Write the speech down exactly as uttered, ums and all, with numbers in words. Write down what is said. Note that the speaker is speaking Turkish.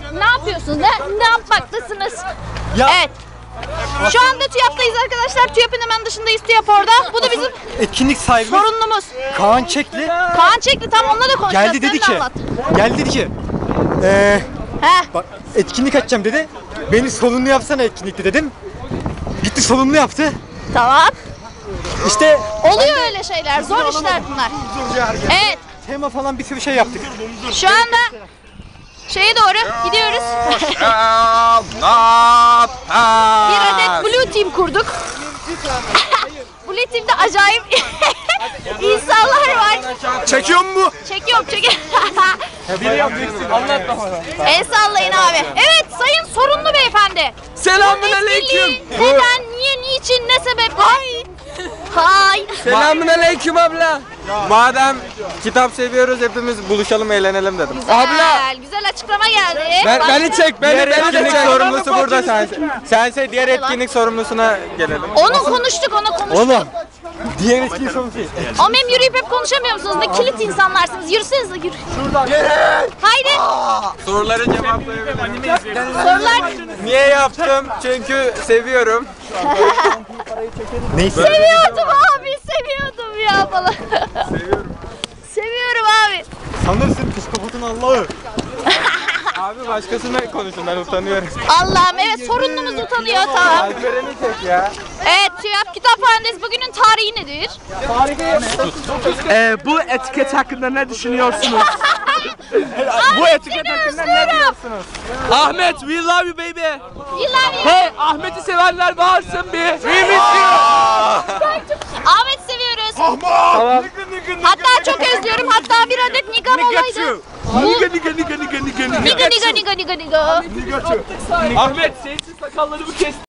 ne yapıyorsunuz? Ne, ne yapmaktasınız? Ya. Evet. Şu anda TÜYAP'tayız arkadaşlar. TÜYAP'ın hemen dışındayız, TÜYAP orada. Bu da bizim Etkinlik sahibi sorunumuz. Kaan Çekli Kaan Çekli, tam onunla da konuşacağız. geldi dedi Sen de ki, anlat. geldi dedi ki, eee Heh. bak etkinlik açacağım dedi. Beni sorumlu yapsana etkinlikte dedim. Gitti sorumlu yaptı. Tamam. İşte Oluyor öyle şeyler. Zor işler bunlar. Evet. tema falan bir sürü şey yaptık. Şu anda şeye doğru gidiyoruz. Bir adet Blue Team kurduk. Blue Team'de acayip insanlar var. Çekiyor mu? Çekiyorum, çekiyorum. El sallayın abi. Evet, sayın sorunlu beyefendi. Selamünaleyküm. Neden, niye, niçin, ne sebeple? Hay. Hay. Selamünaleyküm abla. Madem kitap seviyoruz hepimiz buluşalım eğlenelim dedim. Güzel, güzel açıklama geldi. Ben, Başka? beni çek, beni, Diğer beni de etkinlik çek. sorumlusu burada sense. Sense diğer Hadi lan. etkinlik sorumlusuna gelelim. Onu konuştuk, onu konuştuk. Oğlum. Diğer etkinlik sorumlusu. Ama hem yürüyüp hep konuşamıyor musunuz? Ne kilit insanlarsınız. Yürüsenize, yürü. Haydi. Soruları cevaplayabilirim. Sorular. Niye yaptım? Çünkü seviyorum. Neyse. Seviyordum abi, seviyordum ya falan. Seviyorum. Seviyorum abi. Sanırsın psikopatın Allah'ı. Abi başkasına konuşun, ben utanıyorum. Allah'ım, evet, sorunumuz utanıyor, tamam. Alperen'i çek ya. Evet, TÜYAP Kütüphanesi bugünün tarihi nedir? Ee, bu etiket hakkında ne düşünüyorsunuz? Bu etiket hakkında ne diyorsunuz? Ahmet, we love you baby. Yıllar Hey, Ahmet'i sevenler bağırsın bir. We miss you. Ahmet seviyoruz. Hatta çok özlüyorum. Hatta bir adet nigam olaydı. Niga niga niga niga niga niga. Niga niga niga niga niga. Ahmet, sensiz sakallarımı kes.